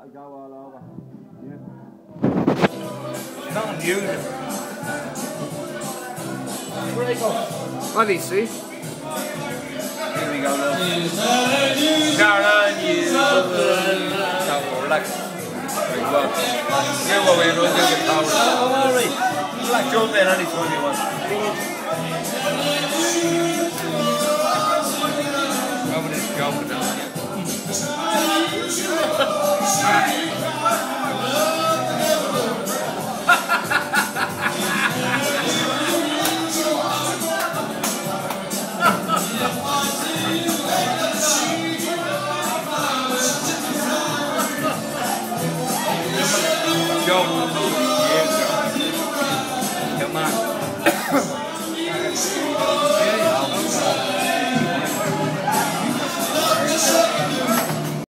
to go all over. Yeah. Not unusual. Obviously. Here we go, look. Sharon, you. Now, relax. Right, well. Here's what we're going to do with power. Alright. Relax, jump in any time you want. Nobody's jumping on you.